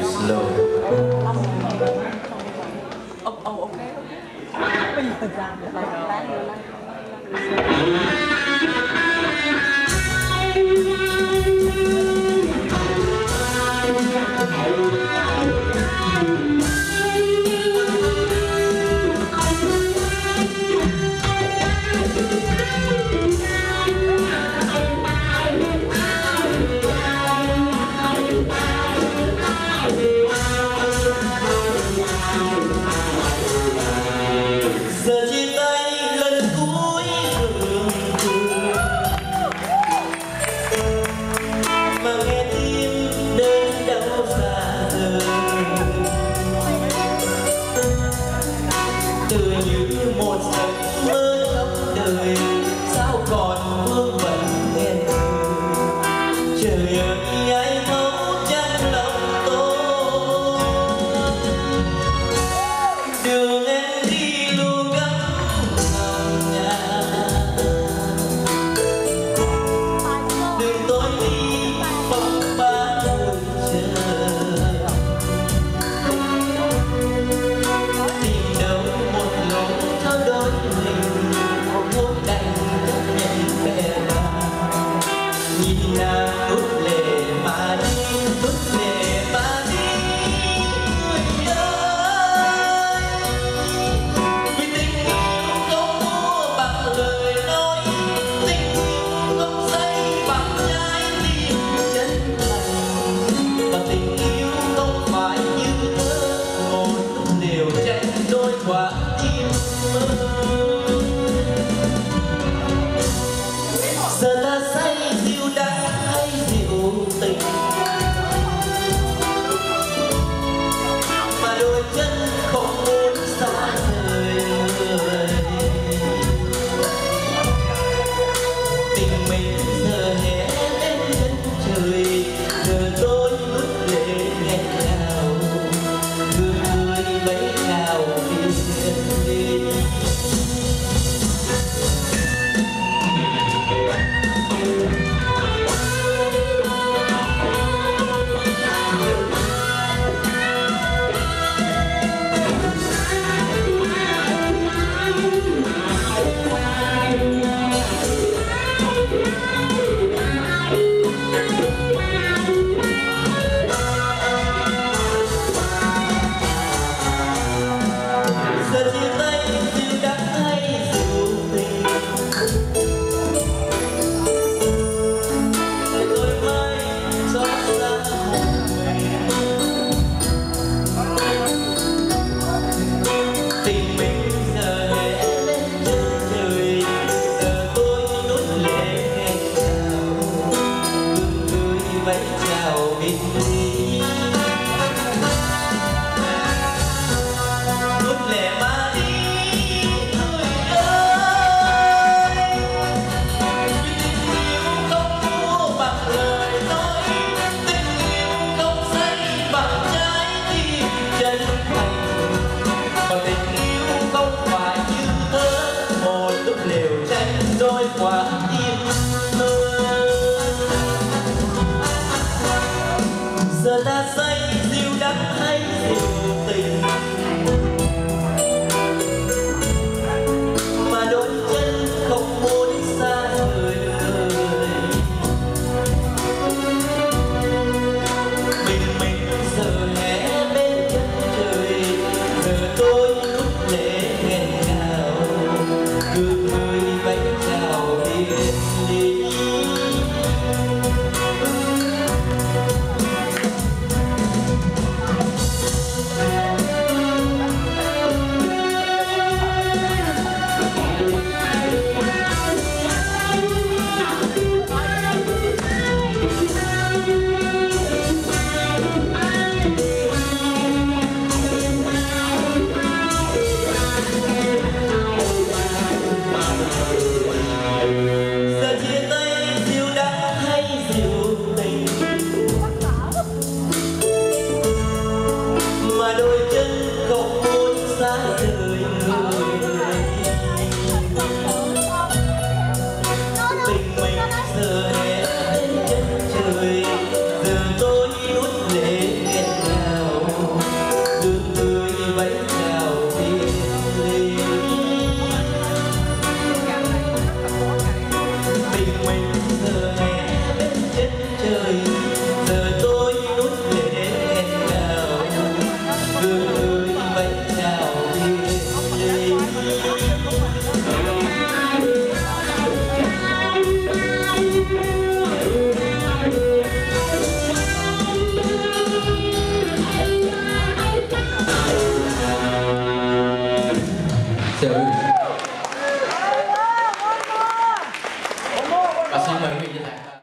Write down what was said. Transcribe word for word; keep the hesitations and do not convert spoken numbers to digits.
slow. Oh, oh, okay, okay. Bây giờ ra được rồi. Giờ chia tay lần cuối mà nghe tim đớn đau xa rời, từ như một giấc mơ khắp đời sao còn vương vấn nghe trời ơi ai thấu chắc lòng tôi đường em đi luôn gấp lòng nhà đừng tôi đi bóng ba đôi trời tìm đâu một lối cho đôi mình một đành nhận bè bàng nhìn nào ướt lệ mà đi ướt lệ mà đi người ơi vì tình yêu không mua bằng lời nói tình yêu không xây bằng trái tim chân thành và tình yêu không phải như thơ một lúc liều tranh đôi quả tim mơ giờ ta say dịu đắng hay dịu tình mà đôi chân không muốn xa rời người tình mình giờ hé lên chân trời giờ tôi ướt lệ nghẹn ngào cười cười mấy nào phiền đi giờ chia tay dịu đắng hay dịu tình để tôi mãi xót xa một mình tình mình giờ hé lên chân trời giờ tôi nuốt lệ nghẹn ngào cười cười vẫy chào biệt ly nuốt lệ mà đi người ơi vì tình yêu không mua bằng lời nói tình yêu không xây bằng trái tim chân thành và tình yêu không phải như thơ một lúc liều tranh đôi quả tim mơ giờ ta say dịu đắng hay dịu tình mà đôi chân không muốn xa rời người mình mình giờ hé bên chân trời giờ tôi ướt lệ nghẹn ngào cười cười vẫy chào biệt ly giờ chia tay dịu đắng hay dịu tình mà đôi chân không muốn xa rời người tình mình giờ hé lên chân trời giờ tôi nuốt lệ nghẹn ngào Chào quý vị. Và xin mời quý vị với lại